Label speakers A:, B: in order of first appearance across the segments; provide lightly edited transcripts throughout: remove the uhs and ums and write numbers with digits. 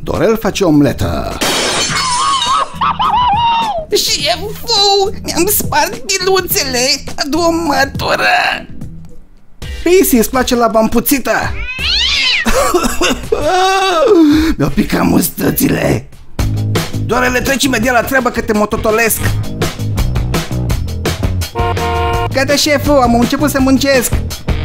A: Dorel face omletă.
B: Șeful, mi-am spart biluțele. Adu o mătură.
A: Pisi, îți place la bampuțită?
B: Mi-au picat mustățile.
A: Dorele, treci imediat la treabă că te mototolesc.
B: Gata, șeful, am început să muncesc.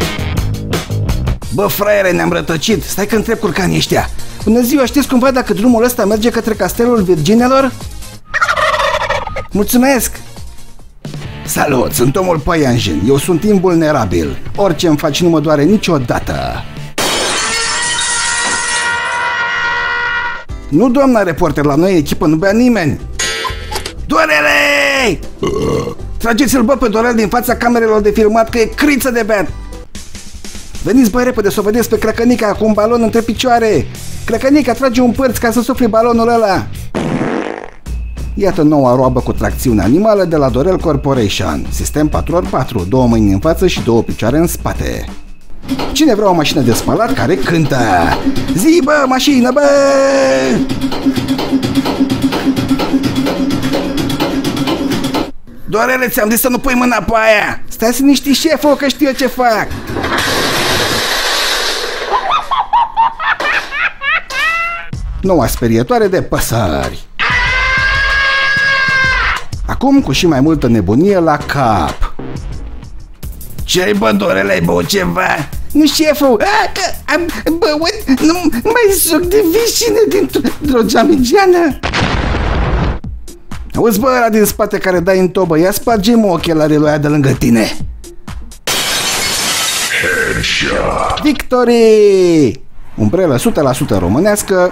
A: Bă, fraiere, ne-am rătăcit. Stai că întreb curcanii ăștia. Bună ziua, știți cumva dacă drumul ăsta merge către castelul Virginelor? Mulțumesc! Salut, sunt omul păianjen. Eu sunt invulnerabil. Orice îmi faci nu mă doare niciodată. Nu, doamna reporter, la noi echipă nu bea nimeni. Dorele! Trageți-l, bă, pe Dorel din fața camerelor de filmat, că e criță de beat. Veniți, băi, repede să o vedeți pe Crăcănica cu un balon între picioare. Crăcănica, trage un pârț ca să sufli balonul ăla. Iată noua roabă cu tracțiune animală de la Dorel Corporation. Sistem 4x4, 2 mâini în față și 2 picioare în spate. Cine vrea o mașină de spălat care cântă? Zi, bă, mașină, bă! Dorele, ți-am zis să nu pui mâna pe aia! Stai să niști, șeful, că știu eu ce fac! Noua sperietoare de păsări. Acum cu și mai multă nebunie la cap.
B: Ce-ai, bă, Dorele, ai băut ceva?
A: Nu, șeful,
B: că am băut, nu mai suc de vișine dintr-o geamigeană.
A: Auzi, bă, ăla din spate care dai în tobă, ia sparge-mi ochelarii lui aia de lângă tine. Headshot. Victory! Umbrelă 100% românească,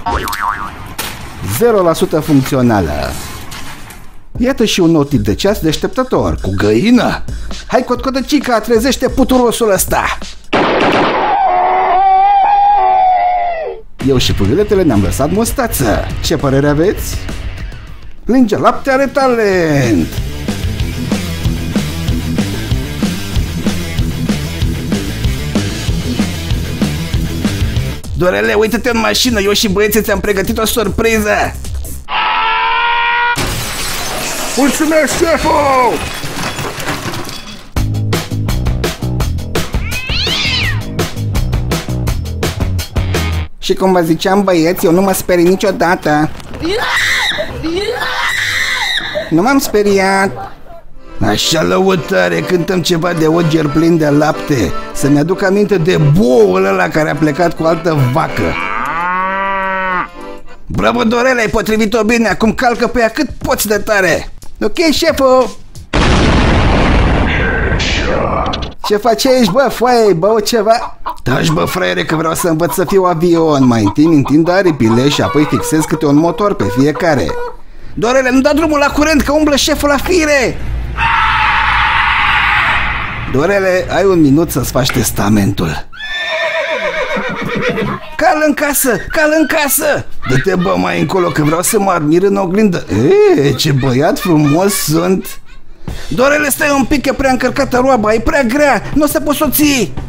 A: 0% funcțională. Iată și un nou tip de ceas deșteptător, cu găină. Hai, cotcodăcica, trezește puturosul ăsta. Eu și pugiletele ne-am lăsat mustață. Ce părere aveți? Linge lapte are talent.
B: Dorele, uită-te în mașină, eu și băieții ți-am pregătit o surpriză.
A: Mulțumesc, șeful! Și cum vă ziceam, băieți, eu nu mă sperii niciodată. Nu m-am speriat. Așa lăutare, cântăm ceva de oger plin de lapte. Să-mi aduc aminte de boul ăla care a plecat cu altă vacă. Bravo, Dorele, ai potrivit-o bine, acum calcă pe ea cât poți de tare. Ok, șeful? Ce faci aici, bă, foaie, bă, ceva? Taci, bă, fraiere, că vreau să învăț să fiu avion. Mai întâi întind aripile și apoi fixez câte un motor pe fiecare. Dorele, nu da drumul la curent, că umblă șeful la fire. Dorele, ai un minut să-ți faci testamentul. Cal în casă, cal în casă. Dă-te, bă, mai încolo, că vreau să mă admir în oglindă. Ce băiat frumos sunt. Dorele, stai un pic, e prea încărcată roaba, e prea grea, nu o să poți o ții.